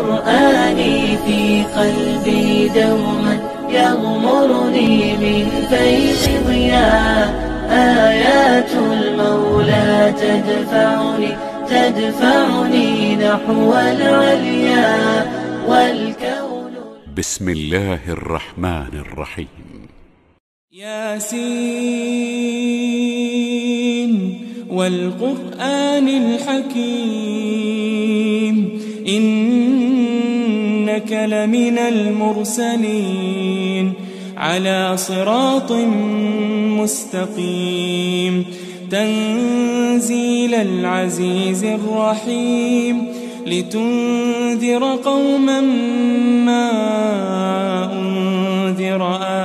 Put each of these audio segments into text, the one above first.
قرآني في قلبي دوما يغمرني من فيض ضياء، آيات المولى تدفعني نحو العليا والكون. بسم الله الرحمن الرحيم. ياسين والقرآن الحكيم، إنك لمن المرسلين على صراط مستقيم، تنزيل العزيز الرحيم، لتنذر قوما ما أنذر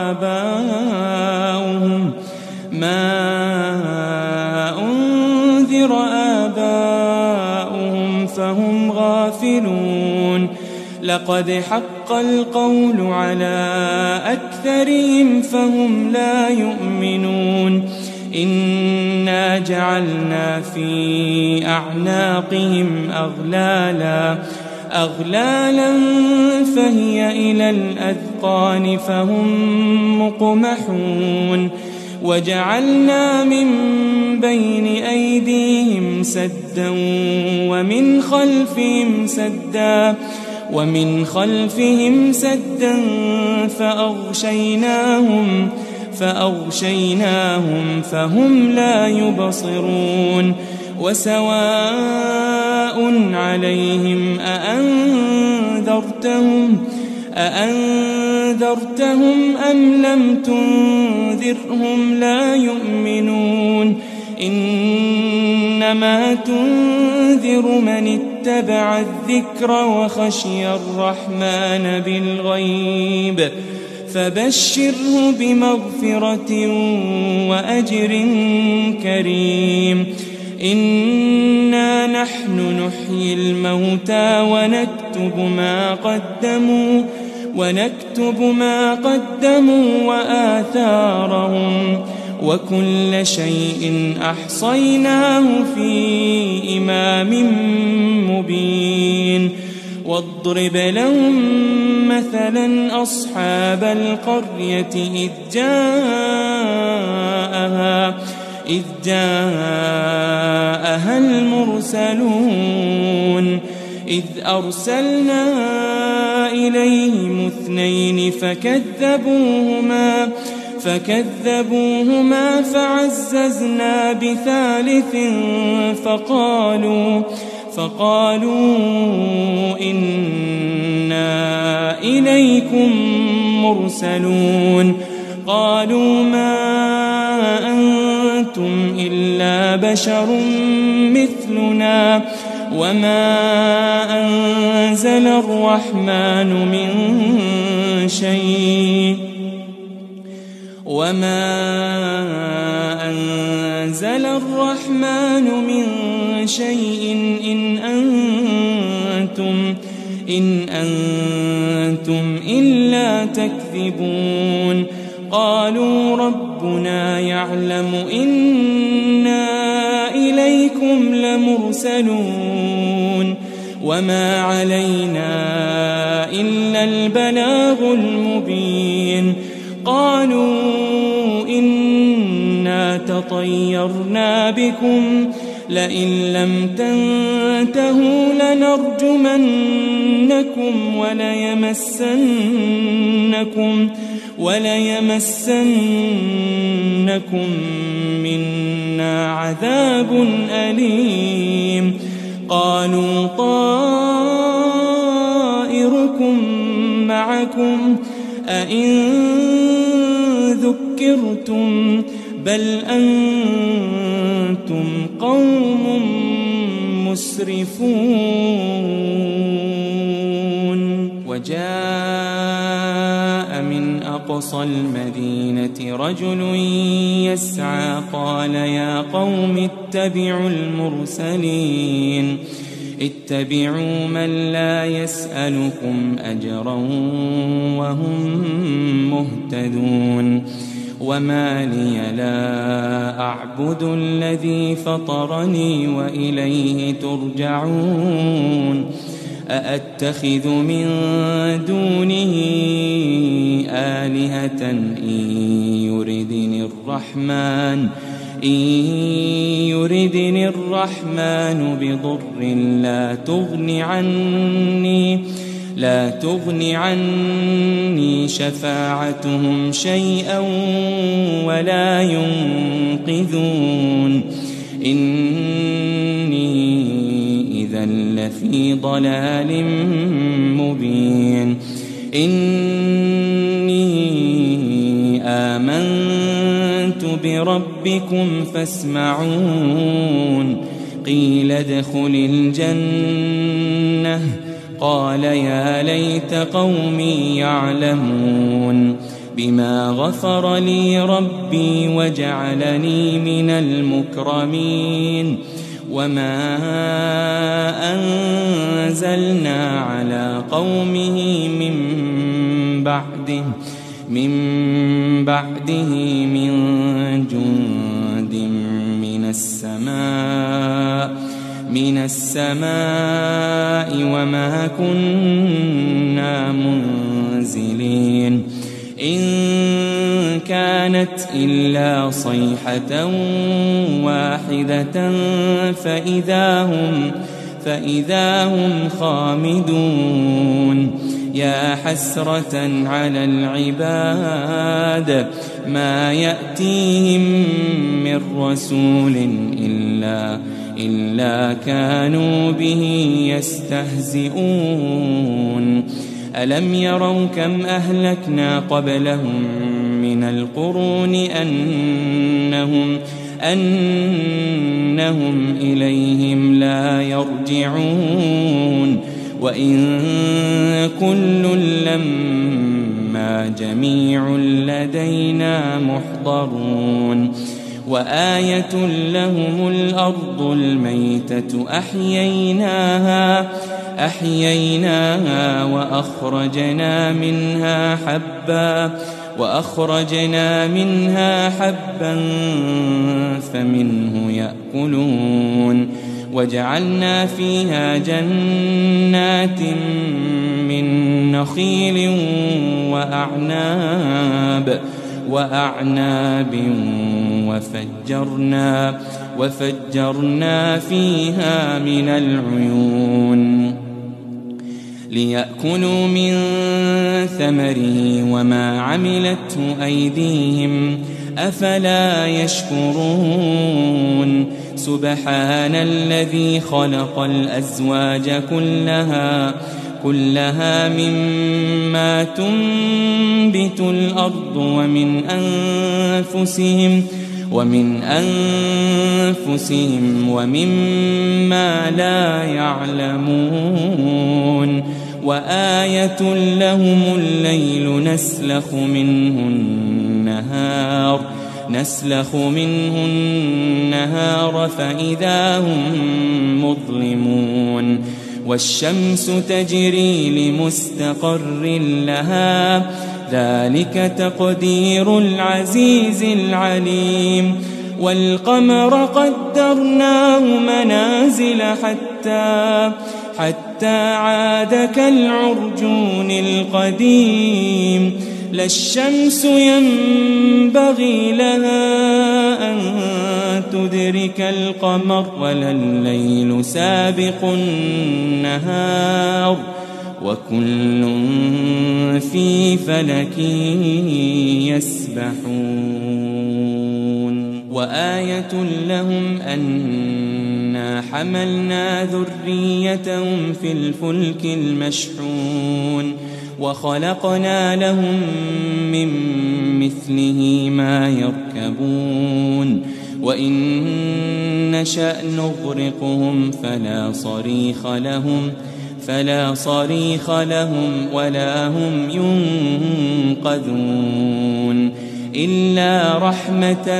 آباؤهم فهم غافلون. لقد حق القول على أكثرهم فهم لا يؤمنون. إنا جعلنا في أعناقهم أغلالا فهي إلى الأذقان فهم مقمحون. وجعلنا من بين أيديهم سدا ومن خلفهم سدا فأغشيناهم فهم لا يبصرون. وسواء عليهم أأنذرتهم أم لم تنذرهم لا يؤمنون. إنما تنذر من اتبع الذكر وخشي الرحمن بالغيب، فبشره بمغفرة وأجر كريم. إنا نحن نحيي الموتى ونكتب ما قدموا وآثارهم، وكل شيء أحصيناه في إمام مبين. واضرب لهم مثلا أصحاب القرية إذ جاءها المرسلون، إذ أرسلنا إليهم 2 فكذبوهما فعززنا بثالث فقالوا إنا إليكم مرسلون. قالوا ما أنتم إلا بشر مثلنا وما أنزل الرحمن من شيء إن أنتم إلا تكذبون. قالوا ربنا يعلم إنا إليكم لمرسلون وما علينا إلا البلاغ المبين. قالوا إنا تطيرنا بكم لئن لم تنتهوا لنرجمنكم وليمسنكم منا عذاب أليم. قالوا طائركم معكم أئن ذكرتم بل أنتم قوم مسرفون. وجاء من أقصى المدينة رجل يسعى قال يا قوم اتبعوا المرسلين اتبعوا من لا يسألكم أجرا وهم مهتدون. وما لي لا أعبد الذي فطرني وإليه ترجعون. أأتخذ من دونه آلهة إن يردني الرحمن بضر لا تغن عني شفاعتهم شيئا ولا ينقذون إني إذا لفي ضلال مبين إني آمنت بربكم فاسمعون قيل ادخل الجنة قال يا ليت قومي يعلمون بما غفر لي ربي وجعلني من المكرمين وما أنزلنا على قومه من بعده من جند من السماء وما كنا منزلين إن كانت إلا صيحة واحدة فإذا هم خامدون يا حسرة على العباد ما يأتيهم من رسول إلا كانوا به يستهزئون ألم يروا كم أهلكنا قبلهم من القرون أنهم إليهم لا يرجعون وإن كل لما جميع لدينا محضرون وآية لهم الأرض الميتة أحييناها وأخرجنا منها حبا فمنه يأكلون وجعلنا فيها جنات من نخيل وأعناب وفجرنا فيها من العيون ليأكلوا من ثمره وما عملته أيديهم أفلا يشكرون سبحان الذي خلق الأزواج كلها مما تنبت الأرض ومن أنفسهم ومما لا يعلمون وآية لهم الليل نسلخ منه النهار فإذا هم مظلمون والشمس تجري لمستقر لها ذلك تقدير العزيز العليم والقمر قدرناه منازل حتى عاد كالعرجون القديم لا الشمس ينبغي لها أن تدرك القمر ولا الليل سابق النهار وكل في فلك يسبحون وآية لهم أنا حملنا ذريتهم في الفلك المشحون وخلقنا لهم من مثله ما يركبون وإن نشأ نغرقهم فلا صريخ لهم ولا هم ينقذون إلا رحمة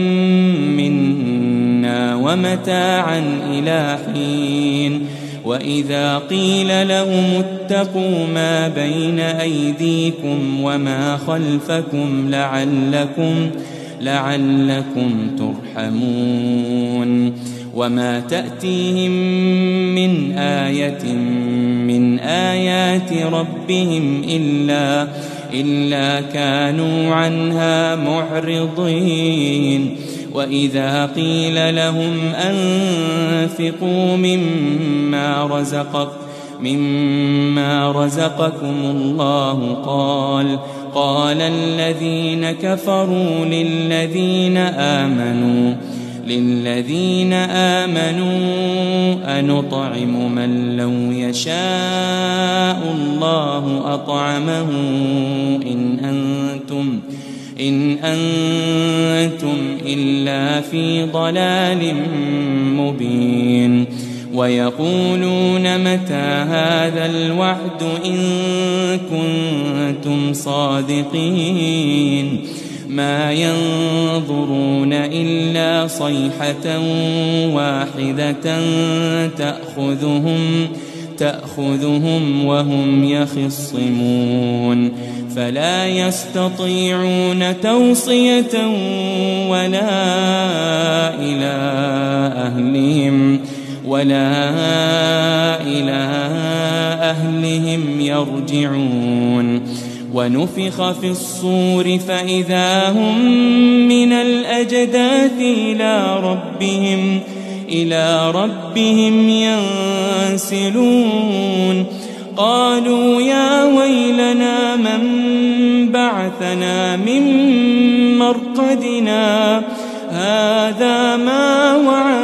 منا ومتاعا إلى حين وإذا قيل لهم اتقوا ما بين أيديكم وما خلفكم لعلكم ترحمون وما تأتيهم من آية من آيات ربهم إلا كانوا عنها معرضين وإذا قيل لهم أنفقوا مما رزقكم الله قال الذين كفروا للذين آمنوا أنطعم من لو يشاء الله أطعمه إن أنتم إلا في ضلال مبين ويقولون متى هذا الوعد إن كنتم صادقين ما ينظرون إلا صيحة واحدة تأخذهم وهم يخصمون فلا يستطيعون توصية ولا إلى أهلهم يرجعون ونفخ في الصور فإذا هم من الأجداث إلى ربهم ينسلون قالوا يا ويلنا من بعثنا من مرقدنا هذا ما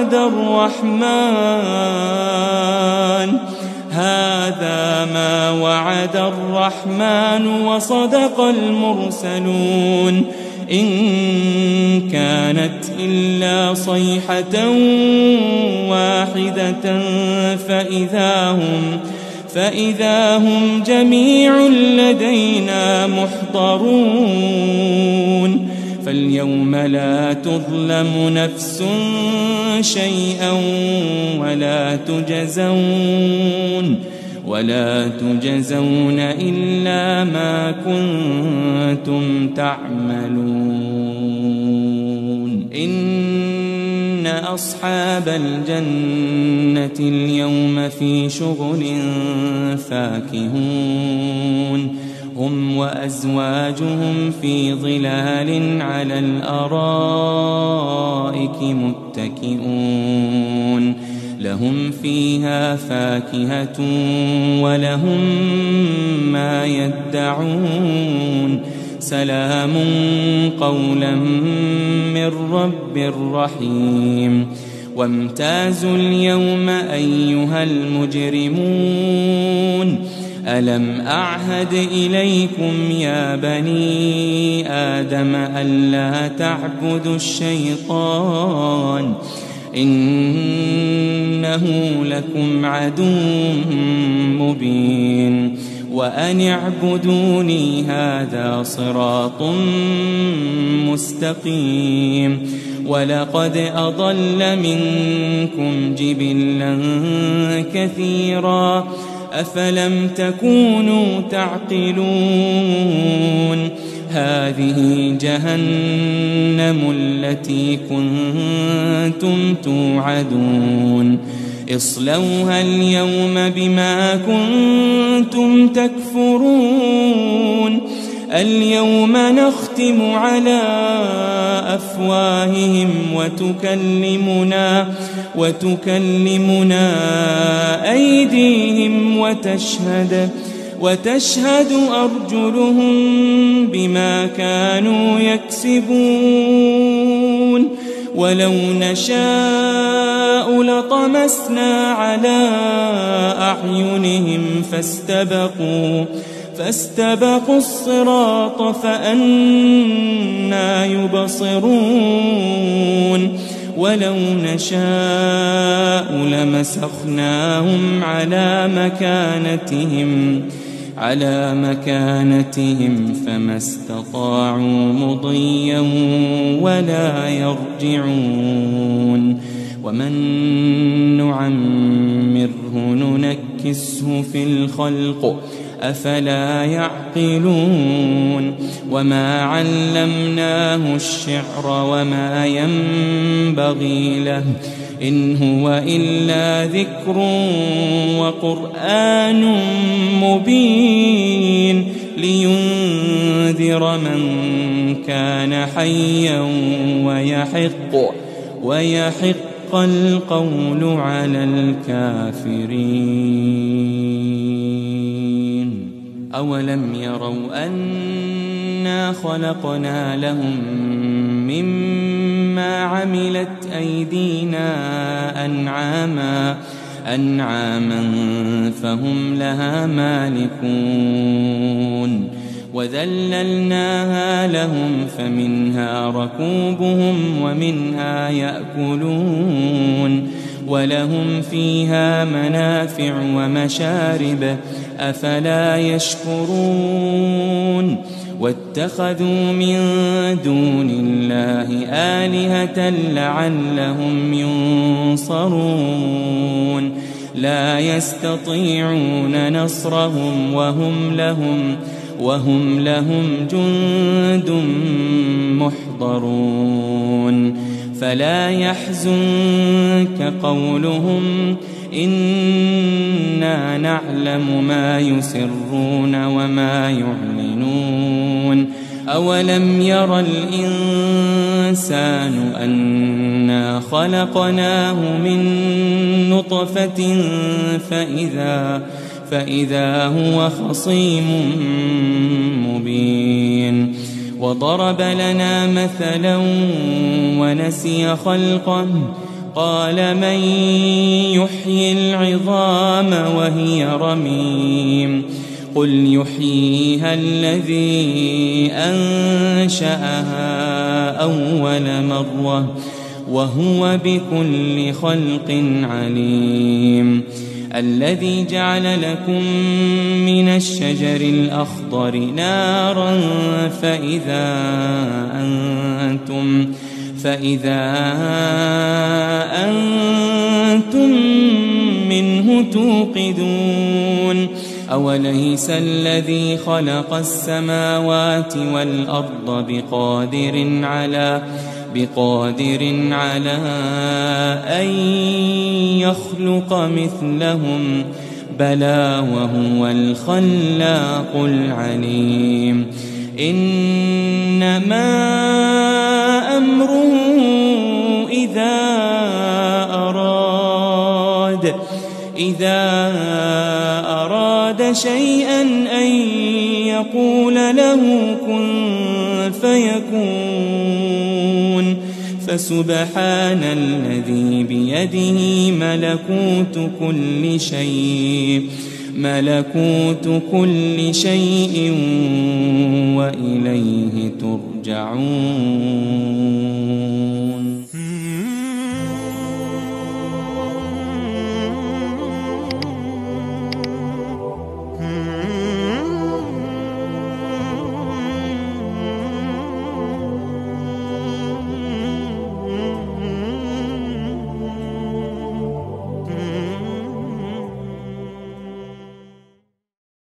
وعد الرحمن وصدق المرسلون إن كانت إلا صيحة واحدة فإذا هم جميع لدينا محضرون فاليوم لا تظلم نفس شيئا ولا تجزون إلا ما كنتم تعملون إن أصحاب الجنة اليوم في شغل فاكهون هم وأزواجهم في ظلال على الأرائك متكئون لهم فيها فاكهة ولهم ما يدعون سلام قولا من رب رحيم وامتازوا اليوم أيها المجرمون ألم أعهد إليكم يا بني آدم ألا تعبدوا الشيطان إنه لكم عدو مبين وأن اعبدوني هذا صراط مستقيم ولقد أضل منكم جبلا كثيرا أفلم تكونوا تعقلون هذه جهنم التي كنتم توعدون اصلوها اليوم بما كنتم تكفرون اليوم نختم على أفواههم وتكلمنا أيديهم وتشهد أرجلهم بما كانوا يكسبون ولو نشاء لطمسنا على أعينهم فاستبقوا الصراط فأنى يبصرون ولو نشاء لمسخناهم على مكانتهم فما استطاعوا مضيا ولا يرجعون ومن نعمره ننكسه في الخلق أفلا يعقلون وما علمناه الشعر وما ينبغي له إن هو إلا ذكر وقرآن مبين لينذر من كان حيا ويحق القول على الكافرين. أولم يروا أنا خلقنا لهم مما عملت أيدينا أنعاما فهم لها مالكون وذللناها لهم فمنها ركوبهم ومنها يأكلون ولهم فيها منافع ومشارب أفلا يشكرون واتخذوا من دون الله آلهة لعلهم ينصرون لا يستطيعون نصرهم وهم لهم جند محضرون فلا يحزنك قولهم إنا نعلم ما يسرون وما يعلنون أولم ير الإنسان أنا خلقناه من نطفة فإذا هو خصيم مبين وضرب لنا مثلا ونسي خلقه قال من يحيي العظام وهي رميم قل يحييها الذي أنشأها أول مرة وهو بكل خلق عليم الذي جعل لكم من الشجر الأخضر نارا فإذا أنتم منه توقدون أوليس الذي خلق السماوات والأرض بقادر على أن يخلق مثلهم بلى وهو الخلاق العليم إنما أمره إذا أراد شيئا أن يقول له كن فيكون فسبحان الذي بيده ملكوت كل شيء وإليه ترجعون.